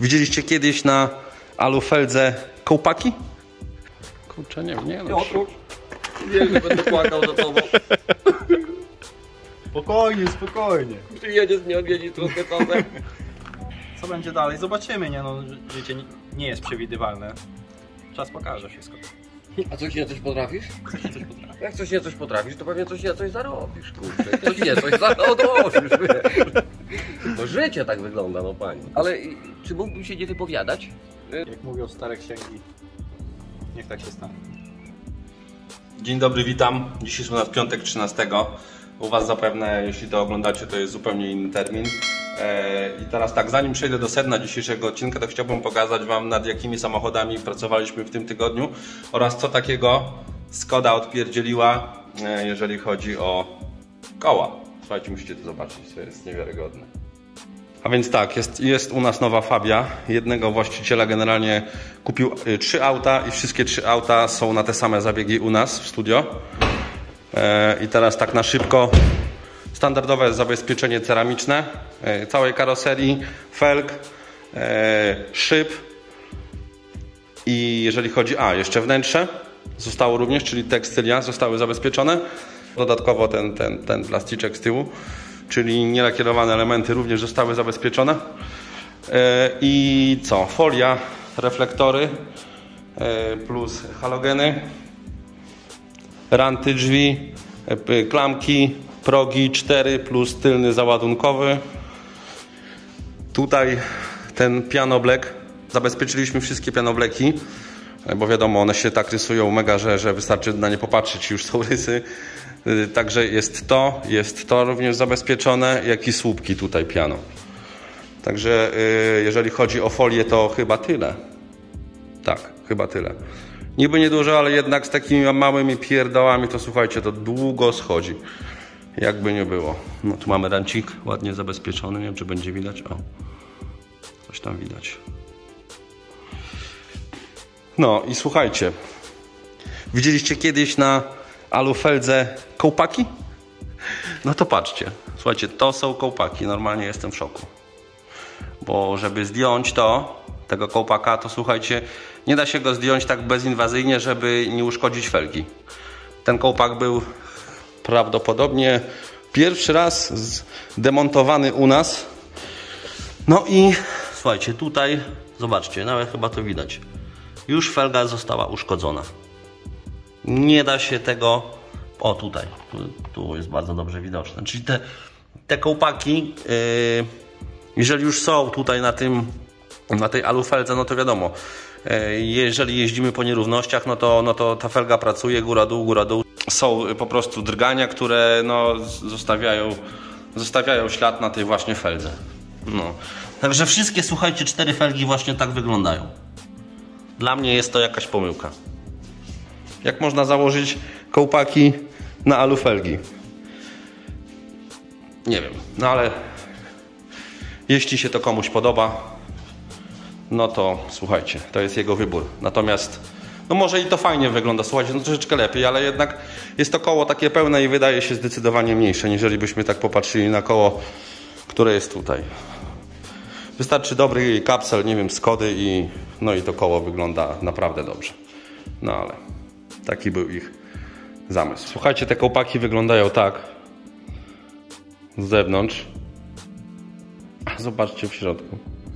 Widzieliście kiedyś na alufeldze kołpaki? Kurczę, nie wiem, no. Wiem, że będę płakał za tobą. Spokojnie, spokojnie. Przyjedziesz mnie odwiedzić trochę czasem. Co będzie dalej? Zobaczymy, nie no, życie nie jest przewidywalne. Czas pokaże wszystko. A coś nie coś potrafisz? Coś potrafię. Jak coś nie coś potrafisz, to pewnie coś nie coś zarobisz, kurczę. Coś nie coś zarobisz, wiesz. Bo życie tak wygląda, no pani. Ale czy mógłbym się nie wypowiadać? Jak mówią stare księgi, niech tak się stanie. Dzień dobry, witam. Dziś jest u nas piątek 13. U Was zapewne, jeśli to oglądacie, to jest zupełnie inny termin. I teraz tak, zanim przejdę do sedna dzisiejszego odcinka, to chciałbym pokazać Wam, nad jakimi samochodami pracowaliśmy w tym tygodniu oraz co takiego Skoda odpierdzieliła, jeżeli chodzi o koła. Słuchajcie, musicie to zobaczyć, to jest niewiarygodne. A więc tak, jest u nas nowa Fabia. Jednego właściciela generalnie kupił 3 auta i wszystkie 3 auta są na te same zabiegi u nas w studio. I teraz tak na szybko. Standardowe zabezpieczenie ceramiczne całej karoserii, felg, szyb i jeżeli chodzi, jeszcze wnętrze zostało również, czyli tekstylia zostały zabezpieczone. Dodatkowo ten plasticzek z tyłu, czyli nielakierowane elementy również zostały zabezpieczone. I co? Folia, reflektory plus halogeny, ranty drzwi, klamki, progi 4 plus tylny załadunkowy. Tutaj ten piano black. Zabezpieczyliśmy wszystkie pianobleki, bo wiadomo, one się tak rysują mega, że wystarczy na nie popatrzeć i już są rysy. Także jest to również zabezpieczone, jak i słupki tutaj piano. Także jeżeli chodzi o folię, to chyba tyle. Tak, chyba tyle. Niby niedużo, ale jednak z takimi małymi pierdołami to słuchajcie, to długo schodzi. Jakby nie było. No tu mamy rancik ładnie zabezpieczony, nie wiem czy będzie widać. O, coś tam widać. No i słuchajcie, widzieliście kiedyś na alufeldze kołpaki? No to patrzcie, słuchajcie, to są kołpaki, normalnie jestem w szoku. Bo żeby zdjąć tego kołpaka, to słuchajcie, nie da się go zdjąć tak bezinwazyjnie, żeby nie uszkodzić felgi. Ten kołpak był prawdopodobnie pierwszy raz demontowany u nas. No i słuchajcie, tutaj zobaczcie, nawet chyba to widać. Już felga została uszkodzona. Nie da się tego... O, tutaj. Tu jest bardzo dobrze widoczne. Czyli te kołpaki, jeżeli już są tutaj na tej alufeldze, no to wiadomo, jeżeli jeździmy po nierównościach, no to ta felga pracuje góra-dół, góra-dół. Są po prostu drgania, które no, zostawiają ślad na tej właśnie feldze. No. Także wszystkie, słuchajcie, 4 felgi właśnie tak wyglądają. Dla mnie jest to jakaś pomyłka. Jak można założyć kołpaki na alufelgi? Nie wiem, no ale jeśli się to komuś podoba, no to słuchajcie, to jest jego wybór. Natomiast, no może i to fajnie wygląda, słuchajcie, no troszeczkę lepiej, ale jednak jest to koło takie pełne i wydaje się zdecydowanie mniejsze, niżeli byśmy tak popatrzyli na koło, które jest tutaj. Wystarczy dobry kapsel, nie wiem, Skody i no i to koło wygląda naprawdę dobrze. No ale taki był ich zamysł. Słuchajcie, te kołpaki wyglądają tak z zewnątrz. Zobaczcie w środku.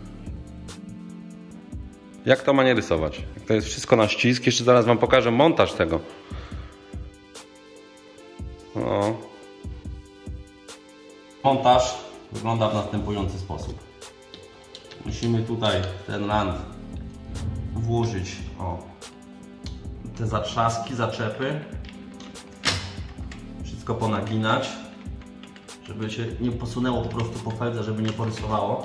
Jak to ma nie rysować? To jest wszystko na ścisk. Jeszcze zaraz Wam pokażę montaż tego. O. Montaż wygląda w następujący sposób. Musimy tutaj ten rand włożyć te zatrzaski, zaczepy. Wszystko ponaginać, żeby się nie posunęło po prostu po feldze, żeby nie porysowało.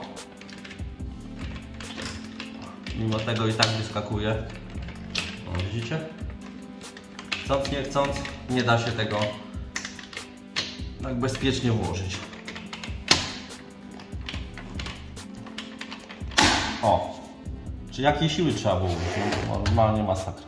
Mimo tego i tak wyskakuje. O, widzicie? Chcąc nie chcąc, nie da się tego tak bezpiecznie włożyć. O! Czy jakiej siły trzeba było użyć? No, normalnie masakra.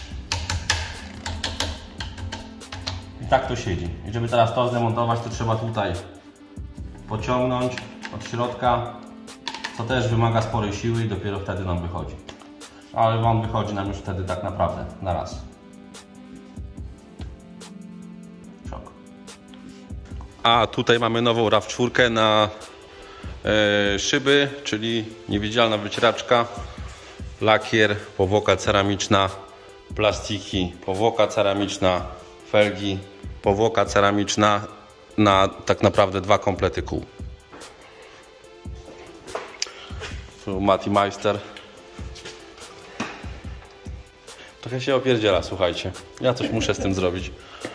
I tak to siedzi. I żeby teraz to zdemontować, to trzeba tutaj pociągnąć od środka To też wymaga sporej siły i dopiero wtedy nam wychodzi. Ale on wychodzi nam już wtedy tak naprawdę na raz. Szok. A tutaj mamy nową RAV4 na szyby, czyli niewidzialna wycieraczka, lakier, powłoka ceramiczna, plastiki, powłoka ceramiczna, felgi, powłoka ceramiczna na tak naprawdę 2 komplety kół. Tu Mati Meister. Trochę się opierdziela, słuchajcie. Ja coś muszę z tym zrobić.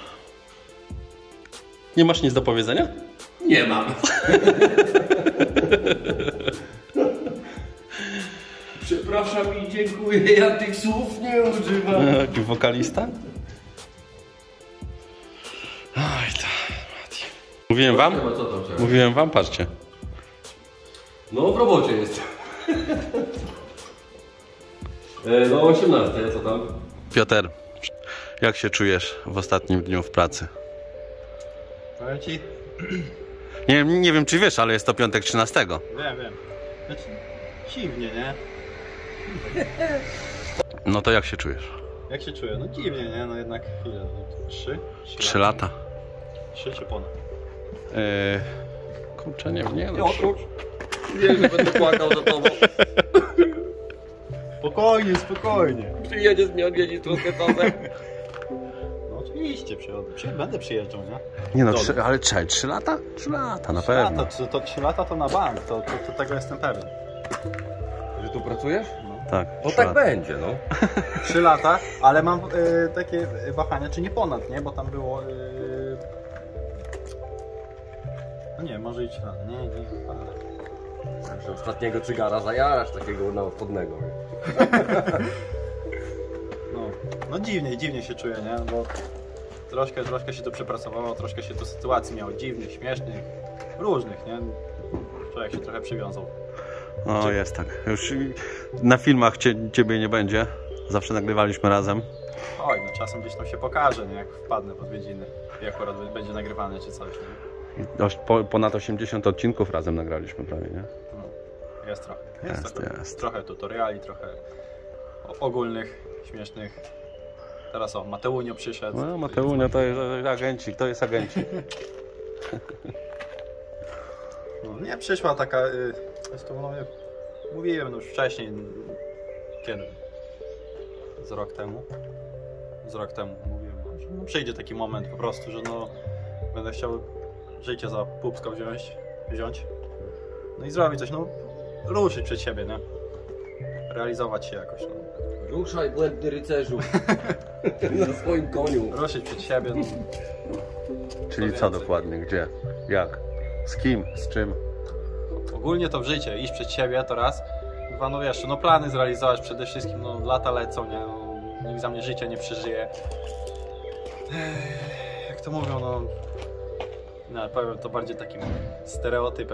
Nie masz nic do powiedzenia? Nie mam. Przepraszam i dziękuję, ja tych słów nie używam. Jaki wokalista? Oj, to Mati. Mówiłem wam? Co tam trzeba? Mówiłem wam, patrzcie. No w robocie jest. No 18, co tam? Piotr, jak się czujesz w ostatnim dniu w pracy? Powiem ci, Nie wiem czy wiesz, ale jest to piątek 13. wiem. Znaczy, dziwnie, nie? No to jak się czujesz? Jak się czuję? No dziwnie, nie? No jednak ile? No, 3 lata. 3 czy ponad. Kurczę, nie no. Piotruś, wiem, że będę płakał za tobą. Spokojnie. Przyjedziesz mnie odwiedzić troszkę czasem. No oczywiście, będę przyjeżdżał, nie? Nie no, Dobra. ale 3 lata? 3 lata, na 3 pewno. lata, to 3 lata to na bank, to tego jestem pewien. Że tu pracujesz? Tak. No 3 tak lata. będzie, no. 3 lata, ale mam takie wahania, czy nie ponad, nie? Bo tam było... No nie, może i 3 lata. Nie, ale... Że ostatniego cygara zajarasz, takiego na odchodnego. No dziwnie się czuję, nie? Bo troszkę się tu przepracowało, troszkę się tu sytuacji miało dziwnych, śmiesznych, różnych, nie? Człowiek się trochę przywiązał. O, jest tak. Już na filmach ciebie nie będzie. Zawsze nagrywaliśmy razem. Oj, no czasem gdzieś tam się pokaże, nie? Jak wpadnę w odwiedziny i akurat będzie nagrywane czy coś, nie? Ponad 80 odcinków razem nagraliśmy prawie, nie? No, jest trochę. Jest. Trochę tutoriali, trochę ogólnych, śmiesznych. Teraz Mateunio przyszedł. No, Mateunio to jest agencik, to jest agencik. No, nie, przyszła taka... no, mówiłem już wcześniej, kiedy? Z rok temu mówiłem, że no, przyjdzie taki moment po prostu, że no będę chciał życie za pupsko wziąć. No i zrobić coś, no ruszyć przed siebie, nie? Realizować się jakoś, no. Ruszaj, błędny rycerzu. Na swoim koniu. Ruszyć przed siebie, no. Czyli co dokładnie? Gdzie? Jak? Z kim? Z czym? Ogólnie to w życie, iść przed siebie to raz. Dwa, no wiesz, no plany zrealizować przede wszystkim, no lata lecą, nie? No, nikt za mnie życia nie przeżyje. Jak to mówią, no powiem to bardziej takim stereotypem.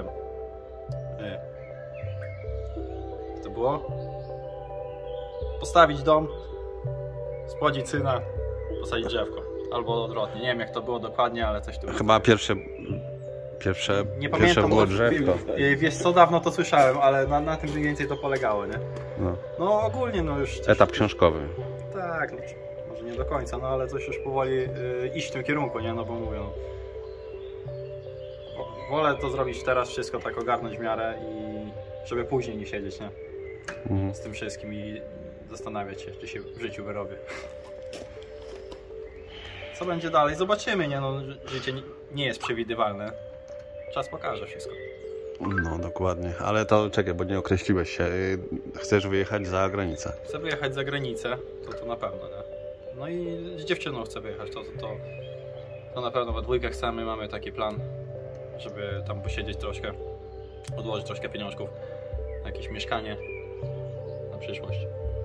Jak to było? Postawić dom, spłodzić syna, posadzić drzewko. Albo odwrotnie, nie wiem jak to było dokładnie, ale coś tu... Chyba pierwsze Nie pierwsze pamiętam, było bo- drzewko. Wiesz co, dawno to słyszałem, ale na tym mniej więcej to polegało, nie? No. No ogólnie no już... Coś, Etap książkowy. tak, no, może nie do końca, no ale coś już powoli iść w tym kierunku, nie? No bo mówię, no, wolę to zrobić teraz, wszystko tak ogarnąć w miarę i żeby później nie siedzieć, nie? Mhm. Z tym wszystkim i zastanawiać się, czy się w życiu wyrobię. Co będzie dalej? Zobaczymy, nie? No, życie nie jest przewidywalne. Czas pokaże wszystko. No dokładnie, ale to czekaj, bo nie określiłeś się. Chcesz wyjechać za granicę. Chcę wyjechać za granicę, to na pewno, nie? No i z dziewczyną chcę wyjechać, to na pewno we dwójkę chcemy, mamy taki plan, żeby tam posiedzieć troszkę, odłożyć troszkę pieniążków na jakieś mieszkanie na przyszłość.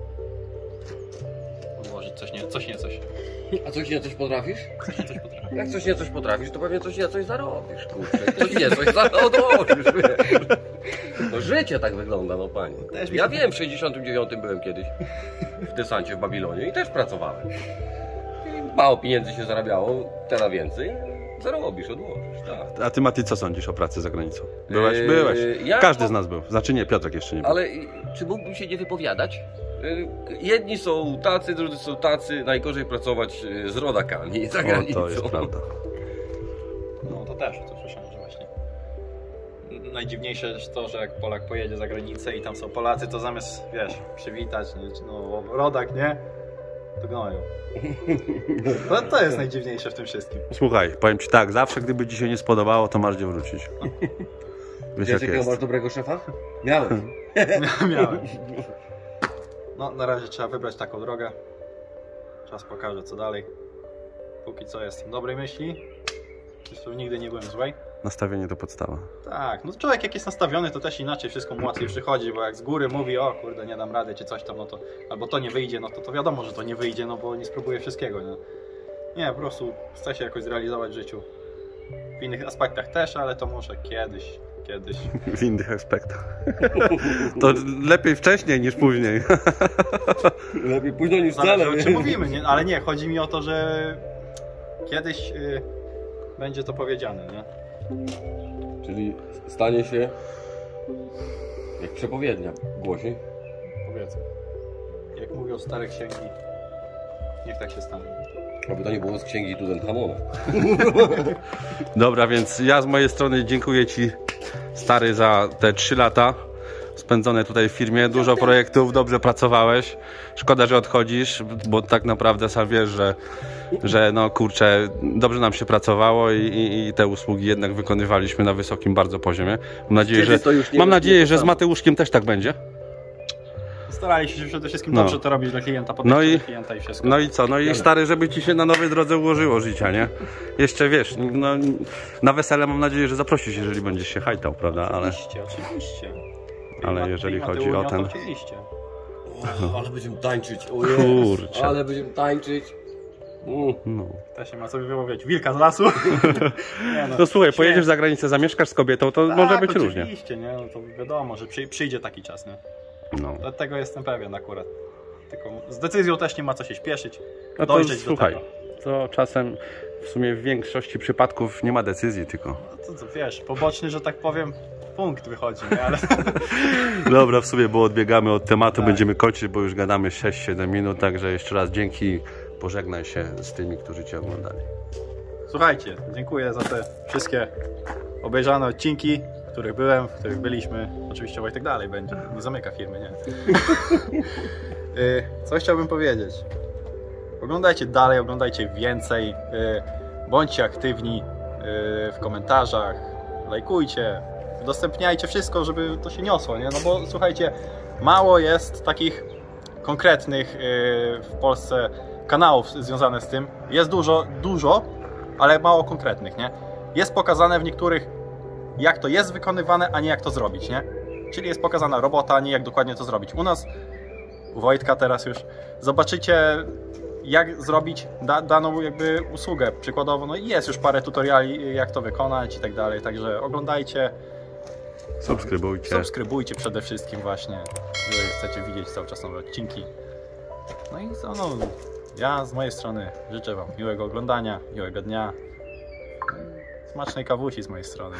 Odłożyć coś. A coś nie coś potrafisz? Coś potrafię. Jak coś nie coś potrafisz, to pewnie coś nie coś zarobisz, kurczę. Coś nie coś odłożysz, wiesz. No życie tak wygląda, no panie. Ja wiem, w 69 byłem kiedyś w desancie w Babilonie i też pracowałem. I mało pieniędzy się zarabiało, teraz więcej. zarobisz, odłożysz, tak. A ty, Mati, co sądzisz o pracy za granicą? Byłeś? Ja Każdy z nas był. Znaczy nie, Piotrek jeszcze nie był. Ale czy mógłbym się nie wypowiadać? Jedni są tacy, drudzy są tacy. Najgorzej pracować z rodakami za granicą. To jest prawda. No to też, to słyszałem, że właśnie najdziwniejsze jest to, że jak Polak pojedzie za granicę i tam są Polacy, to zamiast, wiesz, przywitać, no rodak, nie? To gnoją. To jest najdziwniejsze w tym wszystkim. Słuchaj, powiem ci tak, zawsze gdyby ci się nie spodobało, to masz gdzie wrócić. Wiesz jak jakiego jest. masz dobrego szefa? Miałem. Miałem. No na razie trzeba wybrać taką drogę. Czas pokaże co dalej. Póki co jestem dobrej myśli. Zresztą nigdy nie byłem złej. Nastawienie to podstawa. Tak, no człowiek jak jest nastawiony, to też inaczej wszystko mu łatwiej przychodzi, bo jak z góry mówi, o kurde, nie dam rady, czy coś tam, no to, albo to nie wyjdzie, no to wiadomo, że to nie wyjdzie, no bo nie spróbuję wszystkiego, nie? Nie, po prostu chcę się jakoś zrealizować w życiu. W innych aspektach też, ale to może kiedyś. W innych aspektach. To lepiej wcześniej niż później. Lepiej późno niż Zależy, wcale. o czym mówimy, nie? Ale nie, chodzi mi o to, że kiedyś będzie to powiedziane, nie? Czyli stanie się jak przepowiednia głosi. Powiedzmy. Jak mówią stare księgi, niech tak się stanie. Aby to nie było z księgi Tutenchamona. Dobra, więc ja z mojej strony dziękuję ci, stary, za te 3 lata spędzone tutaj w firmie. Dużo projektów, dobrze pracowałeś. Szkoda, że odchodzisz, bo tak naprawdę sam wiesz, że no kurczę, dobrze nam się pracowało i te usługi jednak wykonywaliśmy na wysokim bardzo poziomie. Mam nadzieję, że z Mateuszkiem też tak będzie. Staraliście się przede wszystkim dobrze to robić dla klienta, podejść do klienta i wszystko. No i co? No i stary, żeby ci się na nowej drodze ułożyło życia, nie? Jeszcze wiesz, no, na wesele mam nadzieję, że zaprosisz, jeżeli będziesz się hajtał, prawda? Oczywiście. Ale jeżeli chodzi o ten... Oczywiście. Ale będziemy tańczyć. Kurczę. Ale będziemy tańczyć. No. To się ma co wyłowiać. Wilka z lasu. Nie, No słuchaj, pojedziesz za granicę, zamieszkasz z kobietą, to tak, może być różnie. Oczywiście, nie? No to wiadomo, że przyjdzie taki czas, nie? No. Dlatego jestem pewien akurat. Tylko z decyzją też nie ma co się śpieszyć. No to Dojrzeć słuchaj, do tego. to czasem w sumie w większości przypadków nie ma decyzji tylko. No to wiesz, poboczny, że tak powiem, punkt wychodzi, nie? Ale... Dobra, w sumie, bo odbiegamy od tematu, Tak. będziemy kończyć, bo już gadamy 6-7 minut, także jeszcze raz dzięki, pożegnaj się z tymi, którzy cię oglądali. Słuchajcie, dziękuję za te wszystkie obejrzane odcinki, w których byłem, w których byliśmy. Oczywiście Wojtek dalej będzie, nie zamyka firmy, nie? Co chciałbym powiedzieć? Oglądajcie dalej, oglądajcie więcej, bądźcie aktywni w komentarzach, lajkujcie, udostępniajcie wszystko, żeby to się niosło, nie? No bo słuchajcie, mało jest takich konkretnych w Polsce kanałów związanych z tym. Jest dużo, ale mało konkretnych, nie? Jest pokazane w niektórych, jak to jest wykonywane, a nie jak to zrobić, nie? Czyli jest pokazana robota, a nie jak dokładnie to zrobić. U nas, u Wojtka teraz już, zobaczycie, jak zrobić daną jakby usługę. Przykładowo, no jest już parę tutoriali, jak to wykonać i tak dalej, także oglądajcie. Subskrybujcie przede wszystkim właśnie, jeżeli chcecie widzieć cały czas nowe odcinki. No i co, no, ja z mojej strony życzę wam miłego oglądania, miłego dnia. Smacznej kawusi z mojej strony.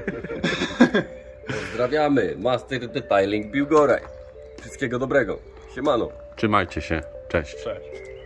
Pozdrawiamy. Master Detailing Biłgoraj. Wszystkiego dobrego. Siemano. Trzymajcie się, cześć. Cześć.